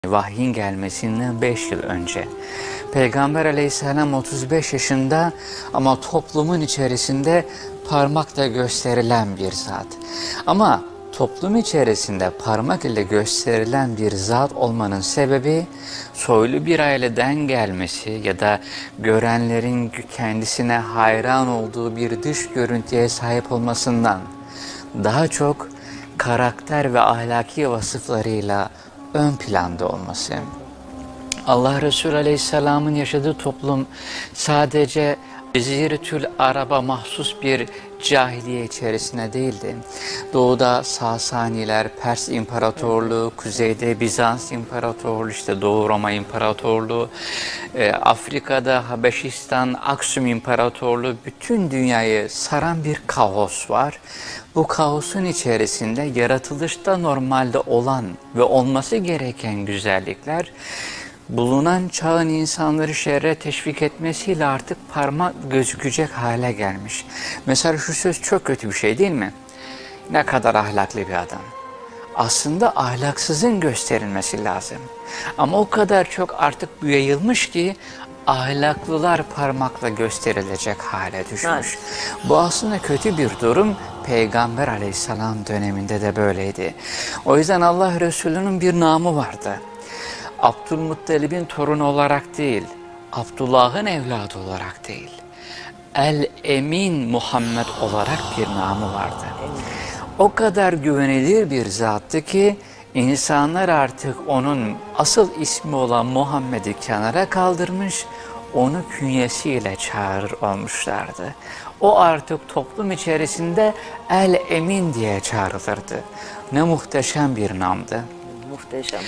Vahyin gelmesinden 5 yıl önce. Peygamber aleyhisselam 35 yaşında ama toplumun içerisinde parmakla gösterilen bir zat. Ama toplum içerisinde parmak ile gösterilen bir zat olmanın sebebi soylu bir aileden gelmesi ya da görenlerin kendisine hayran olduğu bir dış görüntüye sahip olmasından daha çok karakter ve ahlaki vasıflarıyla ön planda olması. Allah Resulü Aleyhisselam'ın yaşadığı toplum sadece Ceziretül Arab'a mahsus bir cahiliye içerisinde değildi. Doğuda Sasaniler, Pers İmparatorluğu, kuzeyde Bizans İmparatorluğu, işte Doğu Roma İmparatorluğu, Afrika'da Habeşistan, Aksum İmparatorluğu, bütün dünyayı saran bir kaos var. Bu kaosun içerisinde yaratılışta normalde olan ve olması gereken güzellikler, bulunan çağın insanları şerre teşvik etmesiyle artık parmak gözükecek hale gelmiş. Mesela şu söz çok kötü bir şey değil mi? Ne kadar ahlaklı bir adam. Aslında ahlaksızın gösterilmesi lazım. Ama o kadar çok artık bu yayılmış ki ahlaklılar parmakla gösterilecek hale düşmüş. Evet. Bu aslında kötü bir durum. Peygamber aleyhisselam döneminde de böyleydi. O yüzden Allah Resulü'nün bir namı vardı. Abdülmuttalib'in torunu olarak değil, Abdullah'ın evladı olarak değil, El-Emin Muhammed olarak bir namı vardı. O kadar güvenilir bir zattı ki insanlar artık onun asıl ismi olan Muhammed'i kenara kaldırmış, onu künyesiyle çağırır olmuşlardı. O artık toplum içerisinde El-Emin diye çağrılırdı. Ne muhteşem bir namdı. Muhteşem.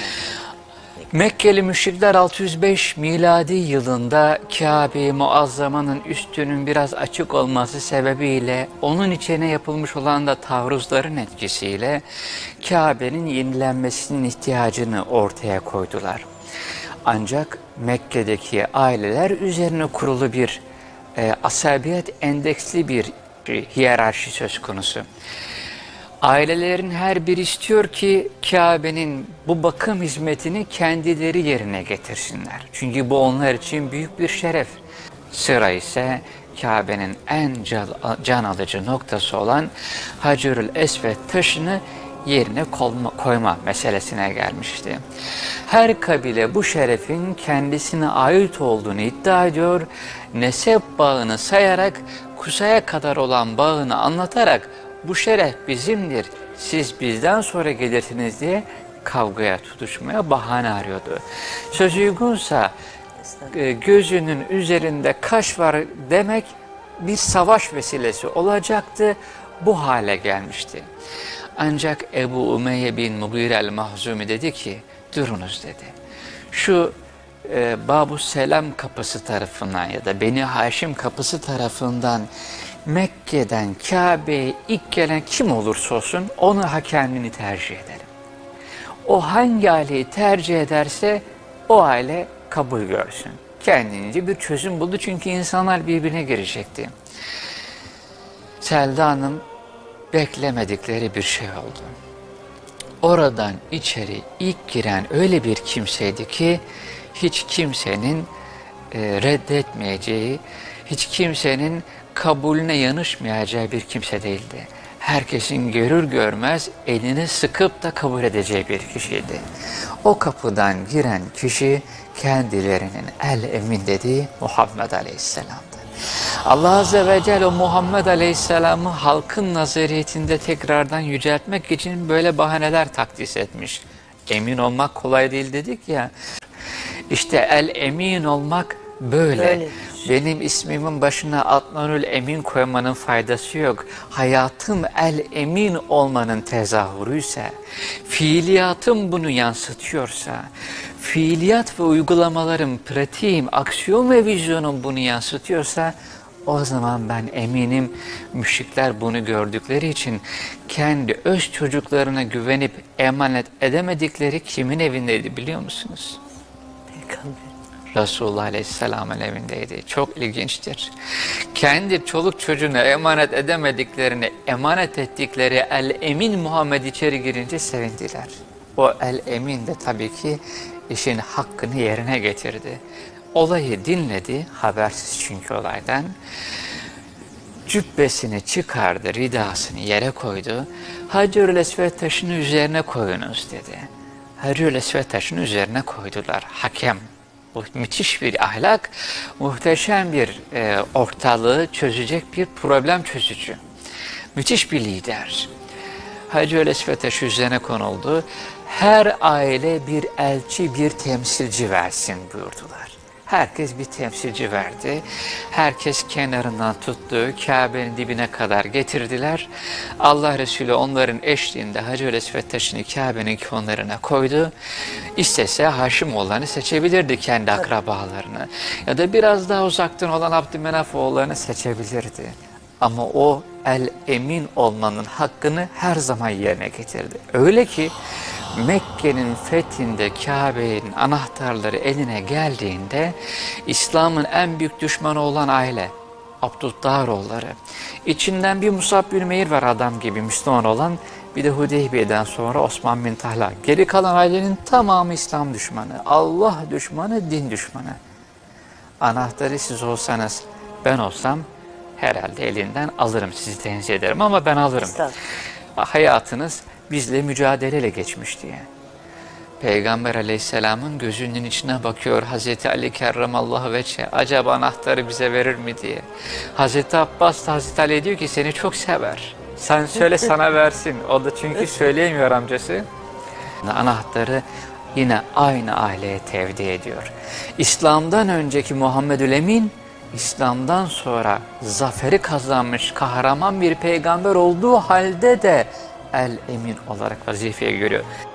Mekkeli müşrikler 605 miladi yılında Kabe-i Muazzama'nın üstünün biraz açık olması sebebiyle onun içine yapılmış olan da taarruzların etkisiyle Kabe'nin yenilenmesinin ihtiyacını ortaya koydular. Ancak Mekke'deki aileler üzerine kurulu bir asabiyet endeksli bir hiyerarşi söz konusu. Ailelerin her biri istiyor ki Kabe'nin bu bakım hizmetini kendileri yerine getirsinler. Çünkü bu onlar için büyük bir şeref. Sıra ise Kabe'nin en can alıcı noktası olan Hacerül Esved taşını yerine koyma meselesine gelmişti. Her kabile bu şerefin kendisine ait olduğunu iddia ediyor, nesep bağını sayarak Kusa'ya kadar olan bağını anlatarak bu şeref bizimdir, siz bizden sonra gelirsiniz diye kavgaya, tutuşmaya bahane arıyordu. Söz uygunsa gözünün üzerinde kaş var demek bir savaş vesilesi olacaktı, bu hale gelmişti. Ancak Ebu Umeyye bin Mugire el-Mahzumi dedi ki, durunuz dedi. Şu Bab-ı Selam kapısı tarafından ya da Beni Haşim kapısı tarafından Mekke'den Kabe'ye ilk gelen kim olursa olsun onu hakemini tercih edelim. O hangi aileyi tercih ederse o aile kabul görsün. Kendince bir çözüm buldu çünkü insanlar birbirine girecekti. Selda Hanım beklemedikleri bir şey oldu. Oradan içeri ilk giren öyle bir kimseydi ki hiç kimsenin reddetmeyeceği, hiç kimsenin kabulüne yanışmayacağı bir kimse değildi. Herkesin görür görmez elini sıkıp da kabul edeceği bir kişiydi. O kapıdan giren kişi kendilerinin El-Emin dediği Muhammed Aleyhisselam'dı. Allah Azze ve Celle o Muhammed Aleyhisselam'ı halkın nazariyetinde tekrardan yüceltmek için böyle bahaneler takdis etmiş. Emin olmak kolay değil dedik ya. İşte El-Emin olmak böyle. Benim ismimin başına Adnanül Emin koymanın faydası yok. Hayatım El-Emin olmanın tezahürü ise, fiiliyatım bunu yansıtıyorsa, fiiliyat ve uygulamalarım, pratiğim, aksiyon ve vizyonum bunu yansıtıyorsa, o zaman ben eminim müşrikler bunu gördükleri için kendi öz çocuklarına güvenip emanet edemedikleri kimin evindeydi biliyor musunuz? Peygamber. Resulullah Aleyhisselam'ın evindeydi. Çok ilginçtir. Kendi çoluk çocuğuna emanet edemediklerini emanet ettikleri El-Emin Muhammed içeri girince sevindiler. O El-Emin de tabii ki işin hakkını yerine getirdi. Olayı dinledi, habersiz çünkü olaydan. Cübbesini çıkardı, ridasını yere koydu. Hacer-ül Esved taşının üzerine koyunuz dedi. Hacer-ül Esved taşının üzerine koydular. Hakem. Bu müthiş bir ahlak, muhteşem bir ortalığı çözecek bir problem çözücü. Müthiş bir lider. Hacer-ül Esved taşı üzerine konuldu. Her aile bir elçi, bir temsilci versin buyurdular. Herkes bir temsilci verdi. Herkes kenarından tuttu, Kabe'nin dibine kadar getirdiler. Allah Resulü onların eşliğinde Hacer-ül Esved taşını Kabe'nin kenarına koydu. İstese Haşimoğullarını seçebilirdi, kendi akrabalarını. Ya da biraz daha uzaktan olan Abdümenaf oğullarını seçebilirdi. Ama o el-emin olmanın hakkını her zaman yerine getirdi. Öyle ki Mekke'nin fethinde Kabe'nin anahtarları eline geldiğinde İslam'ın en büyük düşmanı olan aile Abdüddaroğulları, içinden bir Musab bin Umeyr var adam gibi Müslüman olan, bir de Hudeybiye'den sonra Osman bin Talha. Geri kalan ailenin tamamı İslam düşmanı, Allah düşmanı, din düşmanı. Anahtarı siz olsanız, ben olsam herhalde elinden alırım, sizi tenzih ederim ama ben alırım. Hayatınız bizle mücadeleyle geçmiş diye. Peygamber aleyhisselamın gözünün içine bakıyor Hazreti Ali kerramallahu veçhe, acaba anahtarı bize verir mi diye. Hazreti Abbas da Hazreti Ali diyor ki seni çok sever. Sen söyle sana versin. O da çünkü söyleyemiyor amcası. Anahtarı yine aynı aileye tevdi ediyor. İslam'dan önceki Muhammedül Emin, İslam'dan sonra zaferi kazanmış kahraman bir peygamber olduğu halde de el-emin olarak vazifeye görüyor.